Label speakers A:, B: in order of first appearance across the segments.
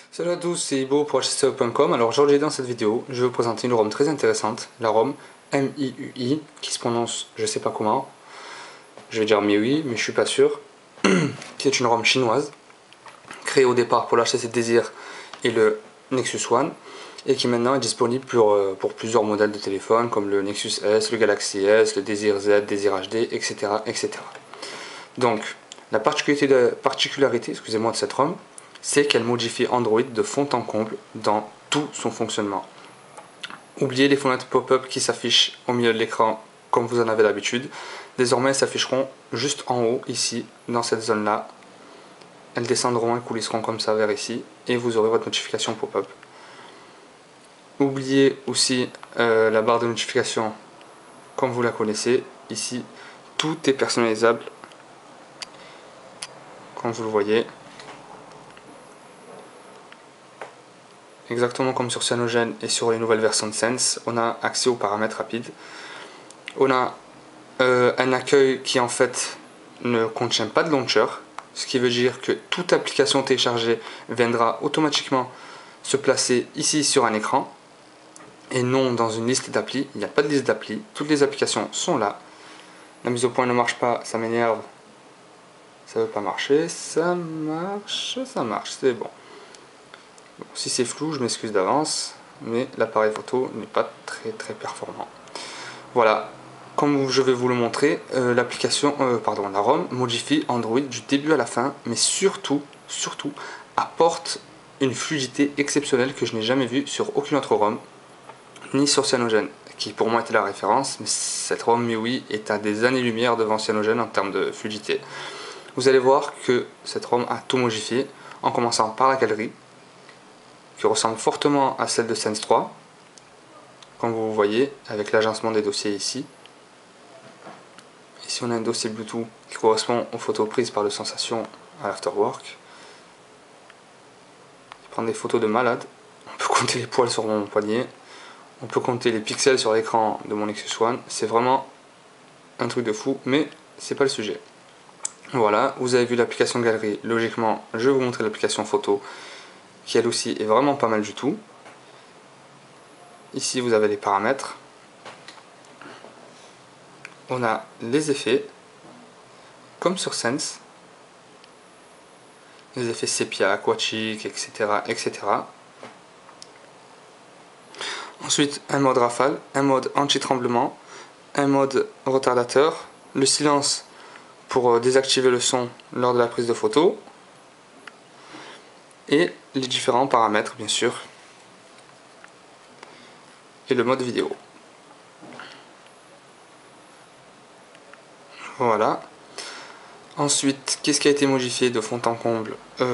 A: Salut à tous, c'est Ibo pour hseo.com. Alors aujourd'hui dans cette vidéo, je vais vous présenter une ROM très intéressante, la ROM MIUI, qui se prononce je sais pas comment, je vais dire MIUI mais je suis pas sûr, qui est une ROM chinoise, créée au départ pour l'HTC Desir et le Nexus One, et qui maintenant est disponible pour plusieurs modèles de téléphone comme le Nexus S, le Galaxy S, le Desir Z, Desir HD, etc. etc. Donc, la particularité excusez-moi, de cette ROM, c'est qu'elle modifie Android de fond en comble dans tout son fonctionnement. Oubliez les fenêtres pop-up qui s'affichent au milieu de l'écran comme vous en avez l'habitude. Désormais, elles s'afficheront juste en haut, ici, dans cette zone-là. Elles descendront et coulisseront comme ça vers ici, et vous aurez votre notification pop-up. Oubliez aussi la barre de notification comme vous la connaissez. Ici, tout est personnalisable, comme vous le voyez. Exactement comme sur Cyanogen et sur les nouvelles versions de Sense, on a accès aux paramètres rapides. On a un accueil qui en fait ne contient pas de launcher, ce qui veut dire que toute application téléchargée viendra automatiquement se placer ici sur un écran et non dans une liste d'applis. Il n'y a pas de liste d'applis, toutes les applications sont là. La mise au point ne marche pas, ça m'énerve. Ça veut pas marcher, ça marche, c'est bon. Bon, si c'est flou, je m'excuse d'avance, mais l'appareil photo n'est pas très performant. Voilà, comme je vais vous le montrer, la ROM modifie Android du début à la fin, mais surtout apporte une fluidité exceptionnelle que je n'ai jamais vue sur aucune autre ROM, ni sur Cyanogen, qui pour moi était la référence, mais cette ROM MIUI est à des années-lumière devant Cyanogen en termes de fluidité. Vous allez voir que cette ROM a tout modifié, en commençant par la galerie, qui ressemble fortement à celle de Sense 3, comme vous voyez, avec l'agencement des dossiers ici. Ici on a un dossier Bluetooth qui correspond aux photos prises par le Sensation à l'Afterwork. Il prend des photos de malade. On peut compter les poils sur mon poignet. On peut compter les pixels sur l'écran de mon Nexus One. C'est vraiment un truc de fou, mais c'est pas le sujet. Voilà, vous avez vu l'application galerie. Logiquement, je vais vous montrer l'application photo, qui elle aussi est vraiment pas mal du tout. Ici vous avez les paramètres. On a les effets, comme sur Sense, les effets sépia, aquatique, etc., etc. Ensuite, un mode rafale, un mode anti-tremblement, un mode retardateur, le silence pour désactiver le son lors de la prise de photo, et les différents paramètres, bien sûr, et le mode vidéo. Voilà. Ensuite, qu'est-ce qui a été modifié de fond en comble?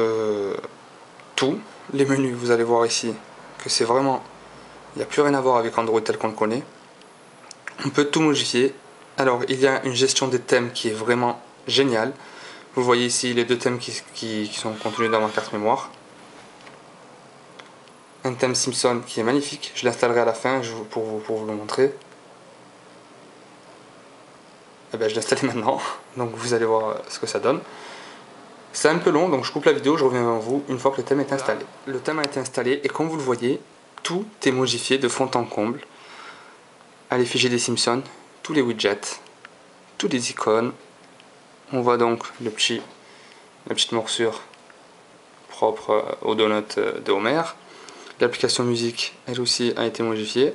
A: Tout. Les menus, vous allez voir ici que c'est vraiment... Il n'y a plus rien à voir avec Android tel qu'on le connaît. On peut tout modifier. Alors, il y a une gestion des thèmes qui est vraiment géniale. Vous voyez ici les deux thèmes qui sont contenus dans ma carte mémoire. Un thème Simpson qui est magnifique. Je l'installerai à la fin pour vous le montrer. Eh ben, je l'ai installé maintenant, donc vous allez voir ce que ça donne. C'est un peu long, donc je coupe la vidéo, je reviens vers vous une fois que le thème est installé. Le thème a été installé et comme vous le voyez, tout est modifié de fond en comble. À l'effigie des Simpsons, tous les widgets, toutes les icônes. On voit donc la petite morsure propre aux donuts de Homer. L'application musique, elle aussi, a été modifiée.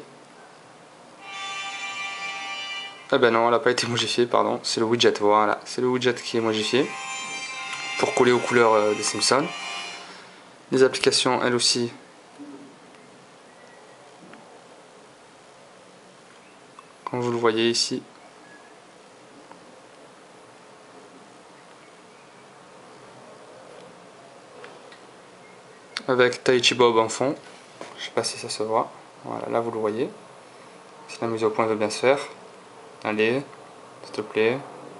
A: Ah ben non, elle n'a pas été modifiée, pardon, c'est le widget, voilà, c'est le widget qui est modifié pour coller aux couleurs des Simpsons. Les applications, elles aussi, comme vous le voyez ici. Avec Taichi Bob en fond, je sais pas si ça se voit, voilà, là vous le voyez. Si la mise au point veut bien se faire, allez, s'il te plaît.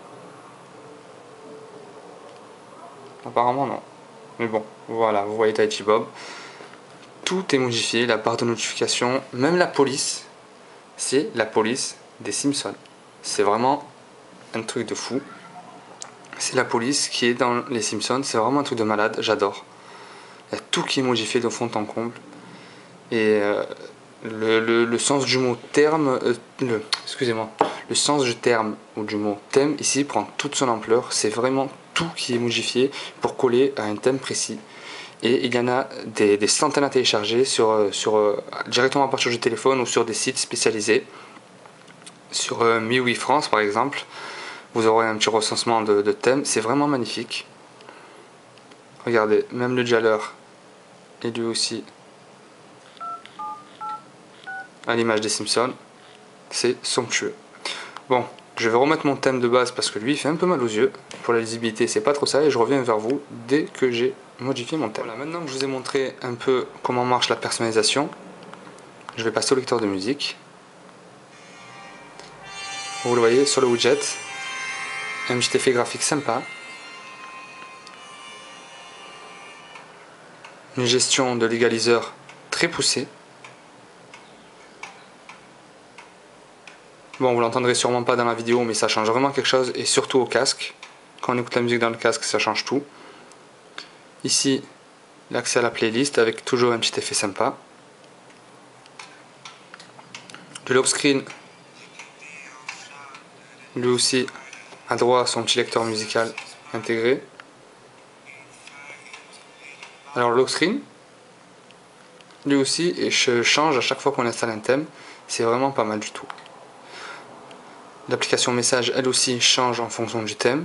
A: Apparemment non, mais bon, voilà, vous voyez Taichi Bob. Tout est modifié, la barre de notification, même la police, c'est la police des Simpsons. C'est vraiment un truc de fou. C'est la police qui est dans les Simpsons, c'est vraiment un truc de malade, j'adore. Il y a tout qui est modifié de fond en comble. Et le sens du mot terme, excusez-moi, le sens du terme ou du mot thème ici prend toute son ampleur. C'est vraiment tout qui est modifié pour coller à un thème précis. Et il y en a des centaines à télécharger directement à partir du téléphone ou sur des sites spécialisés. Sur MIUI France par exemple, vous aurez un petit recensement de thèmes. C'est vraiment magnifique. Regardez, même le Jaller est lui aussi à l'image des Simpsons. C'est somptueux. Bon, je vais remettre mon thème de base parce que lui il fait un peu mal aux yeux. Pour la lisibilité, c'est pas trop ça et je reviens vers vous dès que j'ai modifié mon thème. Voilà, maintenant que je vous ai montré un peu comment marche la personnalisation, je vais passer au lecteur de musique. Vous le voyez sur le widget, un petit effet graphique sympa. Une gestion de l'égaliseur très poussée. Bon, vous l'entendrez sûrement pas dans la vidéo, mais ça change vraiment quelque chose, et surtout au casque. Quand on écoute la musique dans le casque, ça change tout. Ici, l'accès à la playlist avec toujours un petit effet sympa. Du lock screen, lui aussi a droit à son petit lecteur musical intégré. Alors le lock screen, lui aussi, et change à chaque fois qu'on installe un thème. C'est vraiment pas mal du tout. L'application message, elle aussi, change en fonction du thème.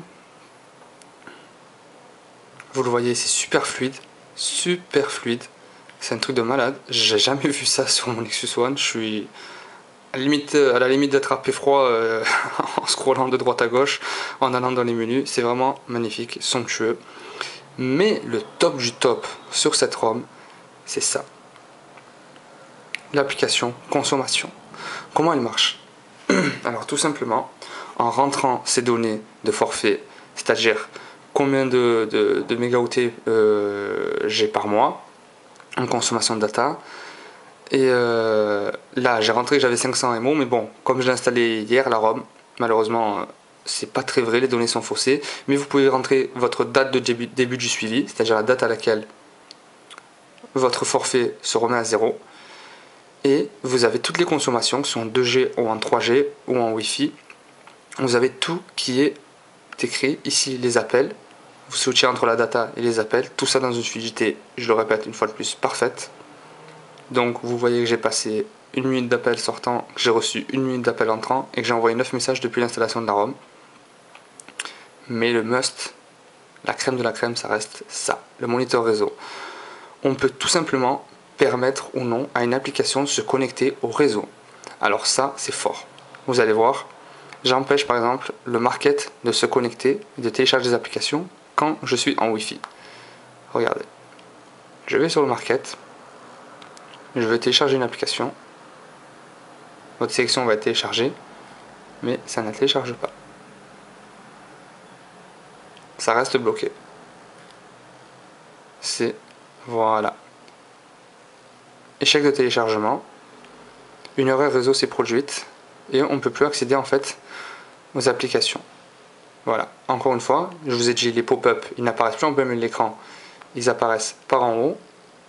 A: Vous le voyez, c'est super fluide. Super fluide. C'est un truc de malade. J'ai jamais vu ça sur mon Nexus One. Je suis à la limite d'attraper froid en scrollant de droite à gauche, en allant dans les menus. C'est vraiment magnifique, somptueux. Mais le top du top sur cette ROM, c'est ça. L'application consommation. Comment elle marche? Alors tout simplement, en rentrant ces données de forfait, c'est-à-dire combien de mégaoctets j'ai par mois en consommation de data, et là j'ai rentré que j'avais 500 MO, mais bon, comme je l'ai installé hier, la ROM, malheureusement c'est pas très vrai, les données sont faussées, mais vous pouvez rentrer votre date de début du suivi, c'est-à-dire la date à laquelle votre forfait se remet à 0. Et vous avez toutes les consommations qui sont en 2G ou en 3G ou en Wi-Fi. Vous avez tout qui est écrit. Ici, les appels. Vous switchez entre la data et les appels. Tout ça dans une fluidité, je le répète une fois de plus, parfaite. Donc vous voyez que j'ai passé 1 minute d'appel sortant, que j'ai reçu 1 minute d'appel entrant et que j'ai envoyé 9 messages depuis l'installation de la ROM. Mais le must, la crème de la crème, ça reste ça, le moniteur réseau. On peut tout simplement permettre ou non à une application de se connecter au réseau. Alors ça, c'est fort. Vous allez voir, j'empêche par exemple le market de se connecter, de télécharger des applications quand je suis en Wi-Fi. Regardez, je vais sur le market, je vais télécharger une application, votre sélection va être téléchargée, mais ça ne télécharge pas. Ça reste bloqué. C'est, voilà. Échec de téléchargement, une erreur réseau s'est produite et on ne peut plus accéder en fait aux applications. Voilà, encore une fois, je vous ai dit les pop-up, ils n'apparaissent plus en plein milieu de l'écran, ils apparaissent par en haut.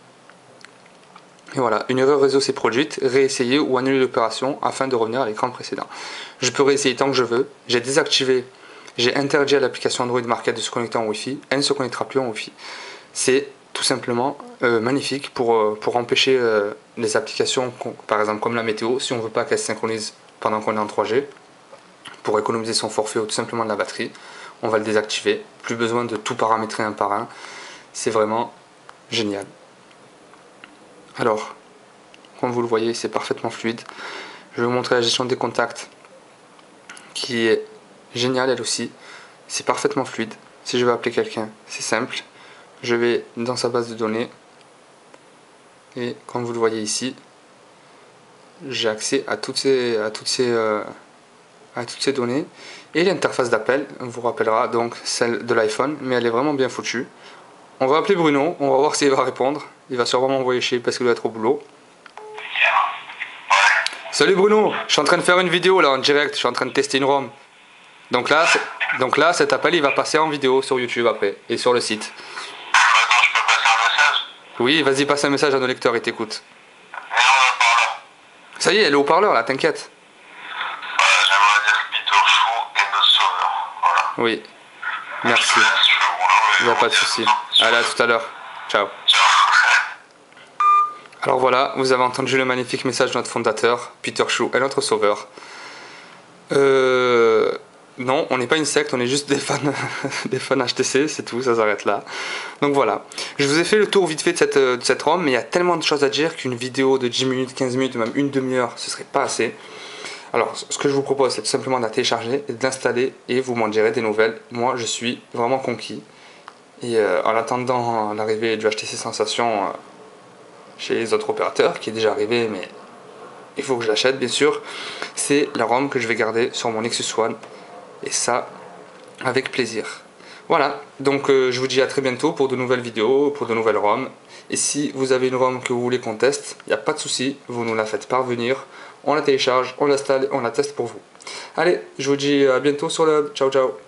A: Et voilà, une erreur réseau s'est produite, réessayer ou annuler l'opération afin de revenir à l'écran précédent. Je peux réessayer tant que je veux, j'ai désactivé, j'ai interdit à l'application Android Market de se connecter en Wi-Fi, elle ne se connectera plus en Wi-Fi. C'est tout simplement magnifique pour empêcher les applications, par exemple comme la météo, si on ne veut pas qu'elle se synchronise pendant qu'on est en 3G, pour économiser son forfait ou tout simplement de la batterie, on va le désactiver, plus besoin de tout paramétrer un par un, c'est vraiment génial. Alors, comme vous le voyez, c'est parfaitement fluide. Je vais vous montrer la gestion des contacts, qui est géniale elle aussi, c'est parfaitement fluide. Si je veux appeler quelqu'un, c'est simple. Je vais dans sa base de données et comme vous le voyez ici, j'ai accès à toutes ces données et l'interface d'appel vous rappellera donc celle de l'iPhone, mais elle est vraiment bien foutue. On va appeler Bruno, on va voir s'il va répondre. Il va sûrement m'envoyer chier parce qu'il doit être au boulot. Salut Bruno, je suis en train de faire une vidéo là en direct, je suis en train de tester une ROM. Donc là cet appel il va passer en vidéo sur YouTube après et sur le site.
B: Maintenant, je peux passer un message.
A: Oui, vas-y, passe un message à nos lecteurs, ils t'écoutent.
B: Et on en parle.
A: Ça y est, elle est au parleur là, t'inquiète.
B: J'aimerais dire Peter Chou est notre sauveur. Voilà.
A: Oui,
B: Je
A: merci.
B: te laisse, je fais le boulot.
A: Il n'y a pas de souci. Allez, à tout à l'heure. Ciao.
B: Ciao.
A: Alors voilà, vous avez entendu le magnifique message de notre fondateur, Peter Chou est notre sauveur. Non, on n'est pas une secte, on est juste des fans, des fans HTC, c'est tout, ça s'arrête là. Donc voilà, je vous ai fait le tour vite fait de cette ROM, mais il y a tellement de choses à dire qu'une vidéo de 10 minutes, 15 minutes, même une demi-heure, ce serait pas assez. Alors, ce que je vous propose, c'est tout simplement de la télécharger, et de l'installer, et vous m'en direz des nouvelles. Moi, je suis vraiment conquis. Et en attendant l'arrivée du HTC Sensation chez les autres opérateurs, qui est déjà arrivé, mais il faut que je l'achète, bien sûr, c'est la ROM que je vais garder sur mon Nexus One. Et ça, avec plaisir. Voilà, donc je vous dis à très bientôt pour de nouvelles vidéos, pour de nouvelles ROM. Et si vous avez une ROM que vous voulez qu'on teste, il n'y a pas de souci, vous nous la faites parvenir. On la télécharge, on l'installe, on la teste pour vous. Allez, je vous dis à bientôt sur le hub. Ciao, ciao.